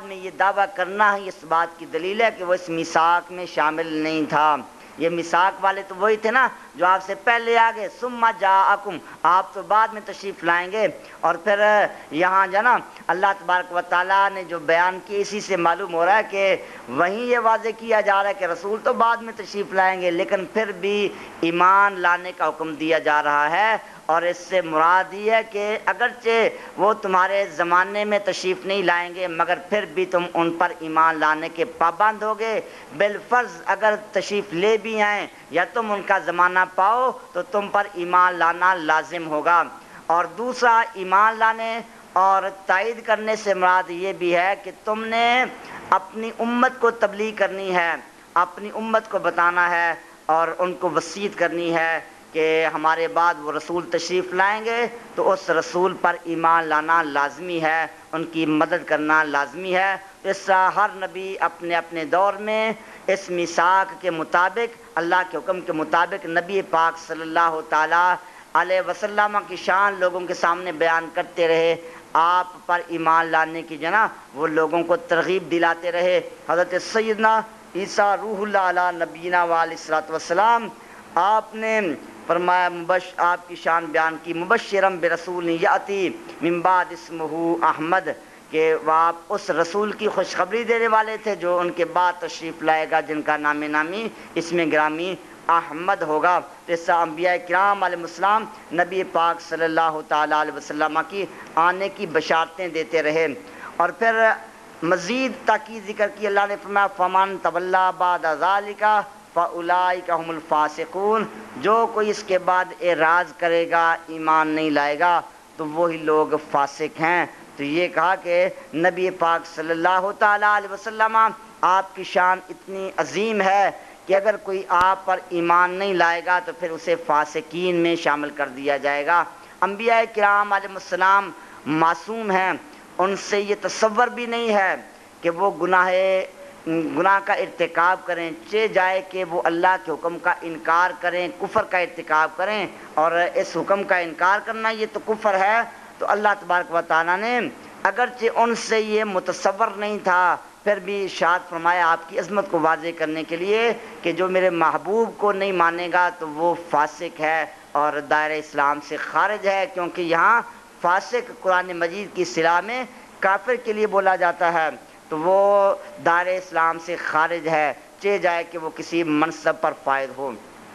میں یہ دعویٰ کرنا ہی اس بات کی دلیل ہے کہ وہ اس میثاق میں شامل نہیں تھا۔ یہ میثاق والے تو وہی تھے نا جو آپ سے پہلے آ گئے، ثم جاءکم، آپ تو بعد میں تشریف لائیں گے۔ اور پھر یہاں جو نا اللہ تبارک و تعالیٰ نے جو بیان کی، اسی سے معلوم ہو رہا ہے کہ وہیں یہ واضح کیا جا رہا ہے کہ رسول تو بعد میں تشریف لائیں گے، لیکن پھر بھی ایمان لانے کا حکم دیا جا رہا ہے۔ اور اس سے مراد یہ ہے کہ اگرچہ وہ تمہارے زمانے میں تشریف نہیں لائیں گے مگر پھر بھی تم ان پر ایمان لانے کے پابند ہوگے۔ بالفرض اگر تشریف لے بھی آئیں یا تم ان کا زمانہ پاؤ تو تم پر ایمان لانا لازم ہوگا۔ اور دوسرا، ایمان لانے اور تائید کرنے سے مراد یہ بھی ہے کہ تم نے اپنی امت کو تبلیغ کرنی ہے، اپنی امت کو بتانا ہے اور ان کو وصیت کرنی ہے کہ ہمارے بعد وہ رسول تشریف لائیں گے تو اس رسول پر ایمان لانا لازمی ہے، ان کی مدد کرنا لازمی ہے۔ اس طرح ہر نبی اپنے اپنے دور میں اس میثاق کے مطابق، اللہ کے حکم کے مطابق نبی پاک صلی اللہ تعالیٰ علیہ وسلم کی شان لوگوں کے سامنے بیان کرتے رہے، آپ پر ایمان لانے کی جناب وہ لوگوں کو ترغیب دلاتے رہے۔ حضرت سیدنا عیسیٰ روح اللہ علیہ نبینا علیہ الصلوۃ والسلام، آپ نے فرمایا آپ کی شان بیان کی، مبشرم برسول یاتی من بعد اسمہ احمد، کہ وہ آپ اس رسول کی خوشخبری دینے والے تھے جو ان کے بعد تشریف لائے گا، جن کا نام نامی اسم گرامی احمد ہوگا۔ تو اس انبیاء کرام علیہ السلام نبی پاک صلی اللہ تعالیٰ علیہ وسلم کی آنے کی بشارتیں دیتے رہے۔ اور پھر مزید تاکید ذکر کی، اللہ نے فرمایا فمن تولی بعد ذالک فاولئک هم الفاسقون، جو کوئی اس کے بعد اعراض کرے گا، ایمان نہیں لائے گا تو وہی لوگ فاسق ہیں۔ تو یہ کہا کہ نبی پاک صلی اللہ تعالیٰ علیہ وسلم آپ کی شان اتنی عظیم ہے کہ اگر کوئی آپ پر ایمان نہیں لائے گا تو پھر اسے فاسقین میں شامل کر دیا جائے گا۔ انبیاء کرام علیہ السلام معصوم ہیں، ان سے یہ تصور بھی نہیں ہے کہ وہ گناہ کا ارتکاب کریں، چہ جائے کہ وہ اللہ کے حکم کا انکار کریں، کفر کا ارتکاب کریں، اور اس حکم کا انکار کرنا یہ تو کفر ہے۔ تو اللہ تبارک و تعالیٰ نے اگرچہ ان سے یہ متصور نہیں تھا پھر بھی ارشاد فرمایا آپ کی عظمت کو واضح کرنے کے لیے کہ جو میرے محبوب کو نہیں مانے گا تو وہ فاسق ہے اور دائرہ اسلام سے خارج ہے، کیونکہ یہاں فاسق قرآن مجید کی اصطلاح میں کافر کے لیے بولا جاتا ہے، تو وہ دائرہ اسلام سے خارج ہے، چہ جائے کہ وہ کسی منصب پر فائز ہو۔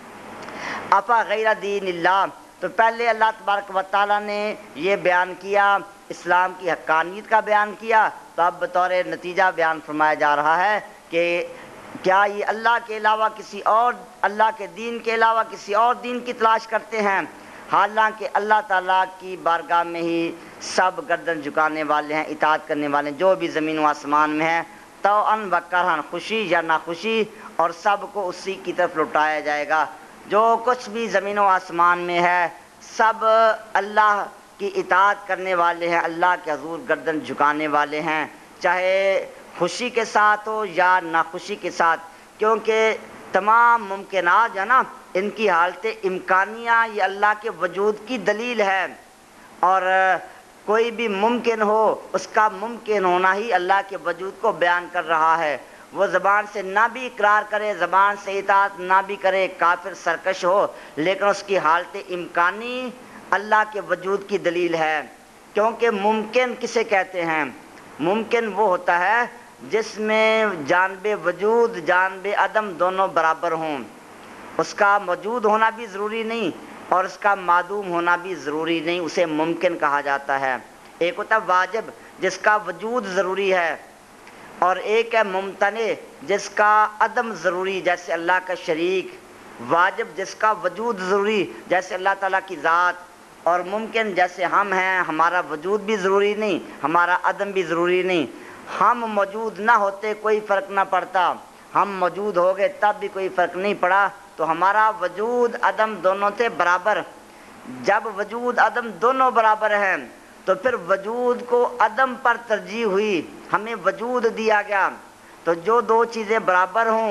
افا غیر دین اللہ، تو پہلے اللہ تبارک و تعالیٰ نے یہ بیان کیا، اسلام کی حقانیت کا بیان کیا، تو اب بطور نتیجہ بیان فرمایا جا رہا ہے کہ کیا یہ اللہ کے علاوہ کسی اور، اللہ کے دین کے علاوہ کسی اور دین کی تلاش کرتے ہیں، حالانکہ اللہ تعالیٰ کی بارگاہ میں ہی سب گردن جھکانے والے ہیں، اطاعت کرنے والے ہیں، جو بھی زمین و آسمان میں ہیں، طوعاً و کرہاً، خوشی یا ناخوشی، اور سب کو اسی کی طرف لوٹایا جائے گا۔ جو کچھ بھی زمین و آسمان میں ہے سب اللہ کی اطاعت کرنے والے ہیں، اللہ کے حضور گردن جھکانے والے ہیں، چاہے خوشی کے ساتھ ہو یا ناخوشی کے ساتھ، کیونکہ تمام ممکنات جو ہے نا ان کی حالت امکانیہ یہ اللہ کے وجود کی دلیل ہے، اور کوئی بھی ممکن ہو اس کا ممکن ہونا ہی اللہ کے وجود کو بیان کر رہا ہے۔ وہ زبان سے نہ بھی اقرار کرے، زبان سے اطاعت نہ بھی کرے، کافر سرکش ہو، لیکن اس کی حالت امکانی اللہ کے وجود کی دلیل ہے۔ کیونکہ ممکن کسے کہتے ہیں؟ ممکن وہ ہوتا ہے جس میں جانب وجود جانب عدم دونوں برابر ہوں، اس کا موجود ہونا بھی ضروری نہیں اور اس کا معدوم ہونا بھی ضروری نہیں، اسے ممکن کہا جاتا ہے۔ ایک ہوتا ہے واجب جس کا وجود ضروری ہے، اور ایک ہے ممتنع جس کا عدم ضروری، جیسے اللہ کا شریک، واجب جس کا وجود ضروری جیسے اللہ تعالیٰ کی ذات، اور ممکن جیسے ہم ہیں، ہمارا وجود بھی ضروری نہیں، ہمارا عدم بھی ضروری نہیں، ہم موجود نہ ہوتے کوئی فرق نہ پڑتا، ہم موجود ہو گئے تب بھی کوئی فرق نہیں پڑا، تو ہمارا وجود عدم دونوں تھے برابر۔ جب وجود عدم دونوں برابر ہیں تو پھر وجود کو عدم پر ترجیح ہوئی، ہمیں وجود دیا گیا، تو جو دو چیزیں برابر ہوں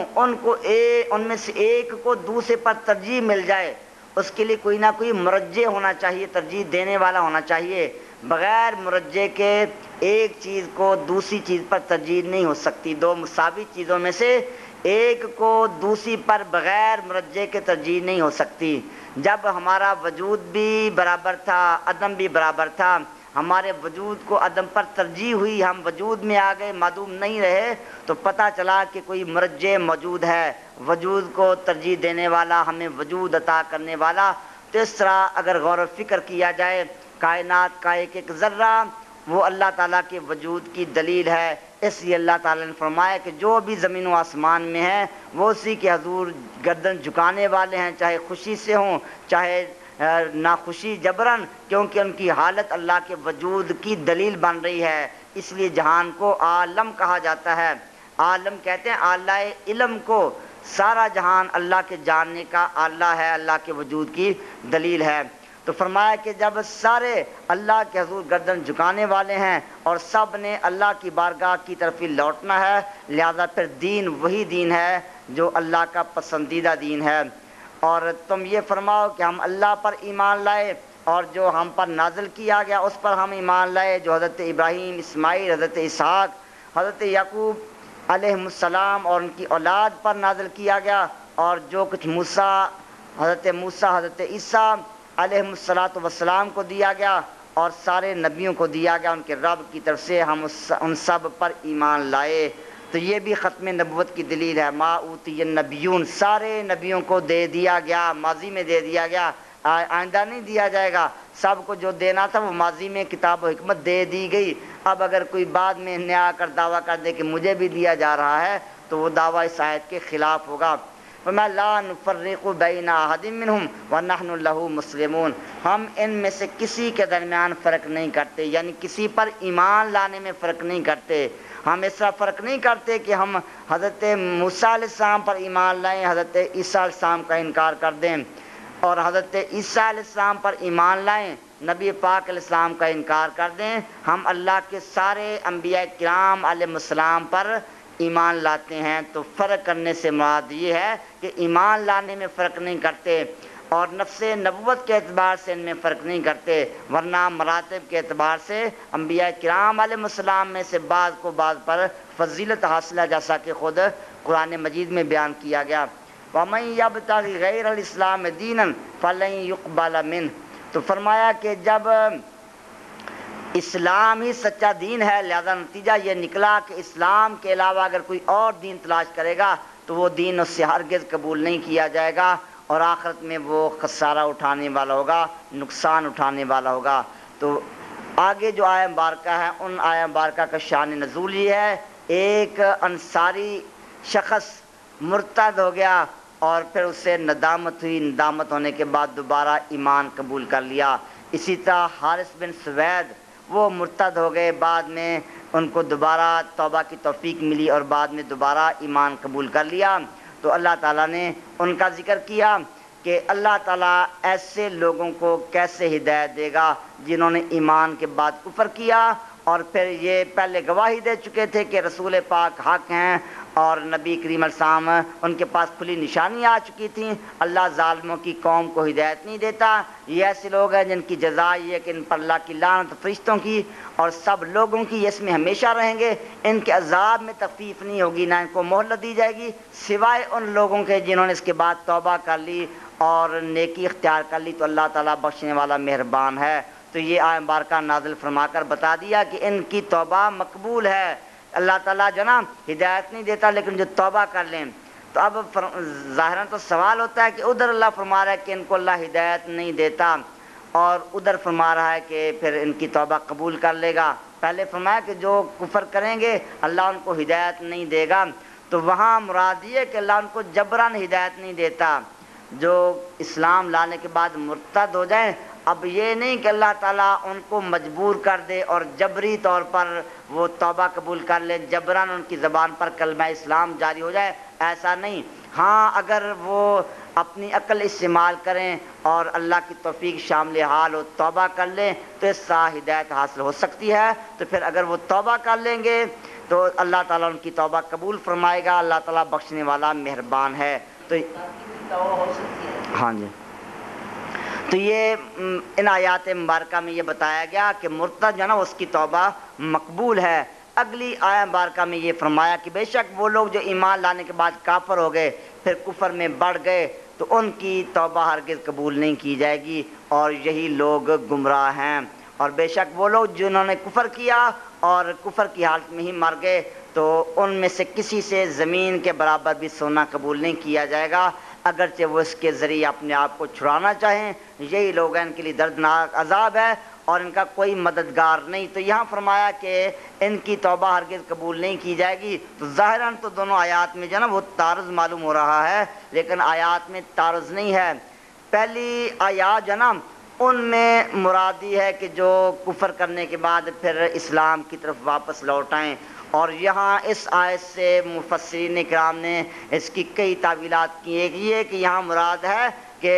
ان میں سے ایک کو دوسرے پر ترجیح مل جائے، اس کے لیے کوئی نہ کوئی مرجح ہونا چاہیے، ترجیح دینے والا ہونا چاہیے۔ بغیر مرجع کے ایک چیز کو دوسری چیز پر ترجیح نہیں ہو سکتی، دو مساوی چیزوں میں سے ایک کو دوسری پر بغیر مرجع کے ترجیح نہیں ہو سکتی۔ جب ہمارا وجود بھی برابر تھا، عدم بھی برابر تھا، ہمارے وجود کو عدم پر ترجیح ہوئی، ہم وجود میں آ گئے، معدوم نہیں رہے، تو پتہ چلا کہ کوئی مرجع موجود ہے، وجود کو ترجیح دینے والا، ہمیں وجود عطا کرنے والا۔ تو اس طرح اگر غور و فکر کیا جائے، کائنات کا ایک ایک ذرہ وہ اللہ تعالیٰ کے وجود کی دلیل ہے۔ اس لیے اللہ تعالیٰ نے فرمایا کہ جو بھی زمین و آسمان میں ہے وہ اسی کے حضور گردن جھکانے والے ہیں، چاہے خوشی سے ہوں چاہے ناخوشی جبرن، کیونکہ ان کی حالت اللہ کے وجود کی دلیل بن رہی ہے۔ اس لیے جہان کو عالم کہا جاتا ہے۔ عالم کہتے ہیں اعلیٰ علم کو، سارا جہان اللہ کے جاننے کا آلہ ہے، اللہ کے وجود کی دلیل ہے۔ تو فرمایا کہ جب سارے اللہ کے حضور گردن جھکانے والے ہیں اور سب نے اللہ کی بارگاہ کی طرف ہی لوٹنا ہے، لہذا پھر دین وہی دین ہے جو اللہ کا پسندیدہ دین ہے۔ اور تم یہ فرماؤ کہ ہم اللہ پر ایمان لائے اور جو ہم پر نازل کیا گیا اس پر ہم ایمان لائے، جو حضرت ابراہیم، اسماعیل، حضرت اسحاق، حضرت یعقوب علیہ السلام اور ان کی اولاد پر نازل کیا گیا، اور جو کچھ حضرت موسیٰ، حضرت عیسیٰ علیہ السلام کو دیا گیا اور سارے نبیوں کو دیا گیا ان کے رب کی طرف سے، ہم ان سب پر ایمان لائے۔ تو یہ بھی ختم نبوت کی دلیل ہے۔ ما اوتی النبیون، سارے نبیوں کو دے دیا گیا، ماضی میں دے دیا گیا، آئندہ نہیں دیا جائے گا۔ سب کو جو دینا تھا وہ ماضی میں کتاب و حکمت دے دی گئی۔ اب اگر کوئی بعد میں نیا کر دعویٰ کر دے کہ مجھے بھی دیا جا رہا ہے تو وہ دعویٰ اس آیت کے خلاف ہوگا۔ وَمَا لَا نُفَرِّقُ بَيْنَ أَحَدٍ مِّنْهُمْ وَنَحْنُ لَهُ مُسْلِمُونَ، ہم ان میں سے کسی کے درمیان فرق نہیں کرتے، یعنی کسی پر ایمان لانے میں فرق نہیں کرتے۔ ہم اس طرح فرق نہیں کرتے کہ ہم حضرت موسیٰ علیہ السلام پر ایمان لائیں، حضرت عیسیٰ علیہ السلام کا انکار کر دیں، اور حضرت عیسیٰ علیہ السلام پر ایمان لائیں، نبی پاک علیہ السلام کا انکار کر دیں۔ ہم اللہ کے سارے انبیاء کرام علیہ السلام پر ایمان لاتے ہیں۔ تو فرق کرنے سے مراد یہ ہے کہ ایمان لانے میں فرق نہیں کرتے، اور نفس نبوت کے اعتبار سے ان میں فرق نہیں کرتے، ورنہ مراتب کے اعتبار سے انبیاء کرام علیہ السلام میں سے بعض کو بعض پر فضیلت حاصل ہے، جیسا کہ خود قرآن مجید میں بیان کیا گیا۔ وَمَن يَبْتَغِ غَيْرَ الْإِسْلَامِ دِينًا فَلَن يُقْبَلَ مِنْهُ، تو فرمایا کہ جب اسلام ہی سچا دین ہے، لہذا نتیجہ یہ نکلا کہ اسلام کے علاوہ اگر کوئی اور دین تلاش کرے گا تو وہ دین اس سے ہرگز قبول نہیں کیا جائے گا، اور آخرت میں وہ خسارہ اٹھانے والا ہوگا، نقصان اٹھانے والا ہوگا۔ تو آگے جو آیہ مبارکہ ہے ان آیہ مبارکہ کا شان نزول یہ ہے، ایک انصاری شخص مرتد ہو گیا اور پھر اسے ندامت ہوئی، ندامت ہونے کے بعد دوبارہ ایمان قبول کر لیا۔ اسی طرح حارث بن سوید وہ مرتد ہو گئے، بعد میں ان کو دوبارہ توبہ کی توفیق ملی اور بعد میں دوبارہ ایمان قبول کر لیا۔ تو اللہ تعالیٰ نے ان کا ذکر کیا کہ اللہ تعالیٰ ایسے لوگوں کو کیسے ہدایت دے گا جنہوں نے ایمان کے بعد کفر کیا، اور پھر یہ پہلے گواہی دے چکے تھے کہ رسول پاک حق ہیں اور نبی کریم علیہ السلام ان کے پاس کھلی نشانیاں آ چکی تھیں۔ اللہ ظالموں کی قوم کو ہدایت نہیں دیتا۔ یہ ایسے لوگ ہیں جن کی جزا یہ ہے کہ ان پر اللہ کی لعنت فرشتوں کی اور سب لوگوں کی اس میں ہمیشہ رہیں گے، ان کے عذاب میں تخفیف نہیں ہوگی، نہ ان کو مہلت دی جائے گی، سوائے ان لوگوں کے جنہوں نے اس کے بعد توبہ کر لی اور نیکی اختیار کر لی، تو اللہ تعالیٰ بخشنے والا مہربان ہے۔ تو یہ آیہ مبارکہ نازل فرما کر بتا دیا کہ ان کی توبہ مقبول ہے۔ اللہ تعالیٰ جو نا ہدایت نہیں دیتا، لیکن جو توبہ کر لیں۔ تو اب ظاہراً تو سوال ہوتا ہے کہ ادھر اللہ فرما رہا ہے کہ ان کو اللہ ہدایت نہیں دیتا، اور ادھر فرما رہا ہے کہ پھر ان کی توبہ قبول کر لے گا۔ پہلے فرمایا کہ جو کفر کریں گے اللہ ان کو ہدایت نہیں دے گا، تو وہاں مراد یہ کہ اللہ ان کو جبراً ہدایت نہیں دیتا۔ جو اسلام لانے کے بعد مرتد ہو جائیں، اب یہ نہیں کہ اللہ تعالیٰ ان کو مجبور کر دے اور جبری طور پر وہ توبہ قبول کر لیں، جبراً ان کی زبان پر کلمہ اسلام جاری ہو جائے، ایسا نہیں۔ ہاں اگر وہ اپنی عقل استعمال کریں اور اللہ کی توفیق شامل حال ہو، توبہ کر لیں، تو اس سے ہدایت حاصل ہو سکتی ہے۔ تو پھر اگر وہ توبہ کر لیں گے تو اللہ تعالیٰ ان کی توبہ قبول فرمائے گا۔ اللہ تعالیٰ بخشنے والا مہربان ہے۔ تو ہاں جی، تو یہ ان آیات مبارکہ میں یہ بتایا گیا کہ مرتد جو ہے نا اس کی توبہ مقبول ہے۔ اگلی آیت مبارکہ میں یہ فرمایا کہ بے شک وہ لوگ جو ایمان لانے کے بعد کافر ہو گئے پھر کفر میں بڑھ گئے تو ان کی توبہ ہرگز قبول نہیں کی جائے گی، اور یہی لوگ گمراہ ہیں۔ اور بے شک وہ لوگ جنہوں نے کفر کیا اور کفر کی حالت میں ہی مر گئے تو ان میں سے کسی سے زمین کے برابر بھی سونا قبول نہیں کیا جائے گا، اگرچہ وہ اس کے ذریعے اپنے آپ کو چھڑانا چاہیں۔ یہی لوگ ہیں، ان کے لیے دردناک عذاب ہے اور ان کا کوئی مددگار نہیں۔ تو یہاں فرمایا کہ ان کی توبہ ہرگز قبول نہیں کی جائے گی، تو ظاہراً تو دونوں آیات میں جو ہے نا وہ تعارض معلوم ہو رہا ہے، لیکن آیات میں تعارض نہیں ہے۔ پہلی آیات جو ہے نا ان میں مرادی ہے کہ جو کفر کرنے کے بعد پھر اسلام کی طرف واپس لوٹ آئیں، اور یہاں اس آیت سے مفسرین کرام نے اس کی کئی تعویلات کی۔ ایک یہ کہ یہاں مراد ہے کہ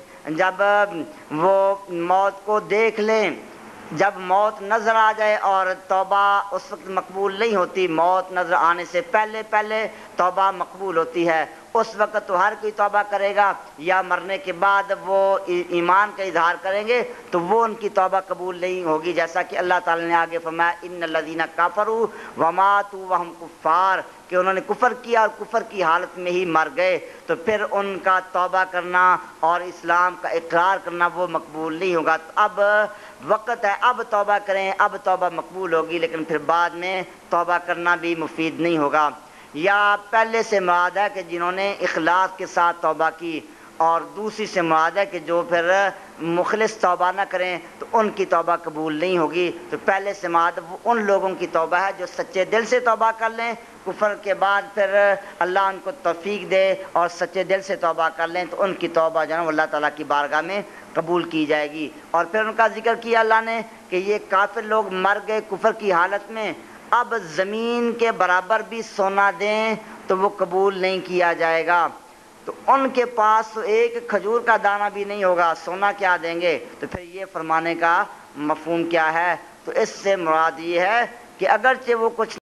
جب وہ موت کو دیکھ لیں، جب موت نظر آ جائے، اور توبہ اس وقت مقبول نہیں ہوتی، موت نظر آنے سے پہلے پہلے توبہ مقبول ہوتی ہے، اس وقت تو ہر کوئی توبہ کرے گا، یا مرنے کے بعد وہ ایمان کا اظہار کریں گے تو وہ ان کی توبہ قبول نہیں ہوگی، جیسا کہ اللہ تعالی نے آگے فرمایا ان الذین کفروا وماتوا وهم کفار، کہ انہوں نے کفر کیا اور کفر کی حالت میں ہی مر گئے، تو پھر ان کا توبہ کرنا اور اسلام کا اقرار کرنا وہ مقبول نہیں ہوگا۔ تو اب وقت ہے، اب توبہ کریں، اب توبہ مقبول ہوگی، لیکن پھر بعد میں توبہ کرنا بھی مفید نہیں ہوگا۔ یا پہلے سے مراد ہے کہ جنہوں نے اخلاص کے ساتھ توبہ کی، اور دوسری سے مراد ہے کہ جو پھر مخلص توبہ نہ کریں تو ان کی توبہ قبول نہیں ہوگی۔ تو پہلے سے مراد وہ ان لوگوں کی توبہ ہے جو سچے دل سے توبہ کر لیں، کفر کے بعد پھر اللہ ان کو توفیق دے اور سچے دل سے توبہ کر لیں تو ان کی توبہ جو ہے اللہ تعالیٰ کی بارگاہ میں قبول کی جائے گی۔ اور پھر ان کا ذکر کیا اللہ نے کہ یہ کافر لوگ مر گئے کفر کی حالت میں، اب زمین کے برابر بھی سونا دیں تو وہ قبول نہیں کیا جائے گا، تو ان کے پاس تو ایک کھجور کا دانہ بھی نہیں ہوگا، سونا کیا دیں گے؟ تو پھر یہ فرمانے کا مفہوم کیا ہے؟ تو اس سے مراد یہ ہے کہ اگرچہ وہ کچھ